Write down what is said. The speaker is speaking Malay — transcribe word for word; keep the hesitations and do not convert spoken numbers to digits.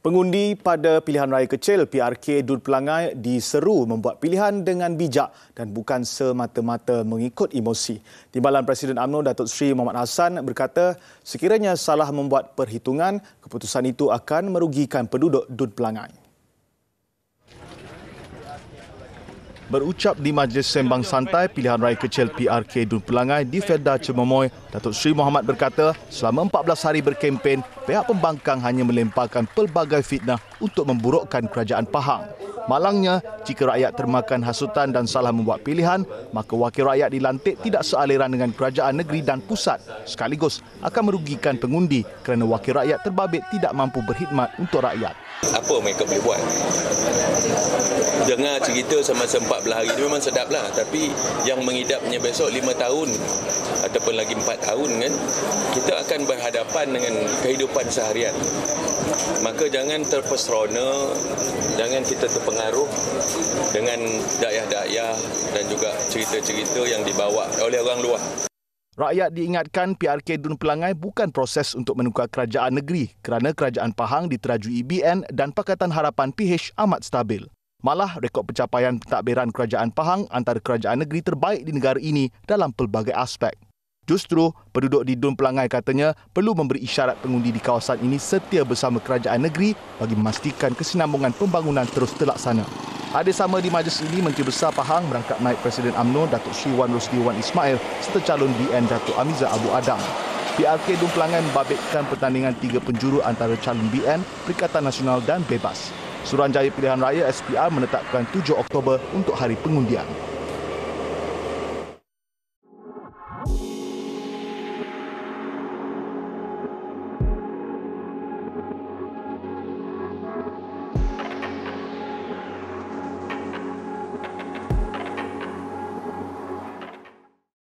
Pengundi pada pilihan raya kecil P R K Dun Pelangai diseru membuat pilihan dengan bijak dan bukan semata-mata mengikut emosi. Timbalan Presiden U M N O Datuk Seri Mohamad Hassan berkata sekiranya salah membuat perhitungan, keputusan itu akan merugikan penduduk Dun Pelangai. Berucap di Majlis Sembang Santai Pilihan Raya Kecil P R K Dun Pelangai di Felda Cemomoy, Datuk Seri Mohamad berkata selama empat belas hari berkempen, pihak pembangkang hanya melemparkan pelbagai fitnah untuk memburukkan kerajaan Pahang. Malangnya, jika rakyat termakan hasutan dan salah membuat pilihan, maka wakil rakyat dilantik tidak sealiran dengan kerajaan negeri dan pusat, sekaligus akan merugikan pengundi kerana wakil rakyat terbabit tidak mampu berkhidmat untuk rakyat. Apa mereka boleh buat? Dengar cerita semasa empat belas hari itu memang sedaplah, tapi yang mengidapnya besok lima tahun ataupun lagi empat tahun kan, kita akan berhadapan dengan kehidupan seharian. Maka jangan terpesrona, jangan kita terpengaruh dengan dakyah-dakyah dan juga cerita-cerita yang dibawa oleh orang luar. Rakyat diingatkan P R K Dun Pelangai bukan proses untuk menukar kerajaan negeri kerana kerajaan Pahang diterajui B N dan Pakatan Harapan P H amat stabil. Malah rekod pencapaian pentadbiran kerajaan Pahang antara kerajaan negeri terbaik di negara ini dalam pelbagai aspek. Justru, penduduk di Dun Pelangai katanya perlu memberi isyarat pengundi di kawasan ini setia bersama kerajaan negeri bagi memastikan kesinambungan pembangunan terus terlaksana. Hadir sama di majlis ini, Menteri Besar Pahang merangkap naib Presiden U M N O Datuk Seri Wan Rosli Wan Ismail serta calon B N Datuk Amiza Abu Adam. P R K Dun Pelangai membabitkan pertandingan tiga penjuru antara calon B N, Perikatan Nasional dan Bebas. Suruhanjaya Pilihan Raya S P R menetapkan tujuh Oktober untuk hari pengundian.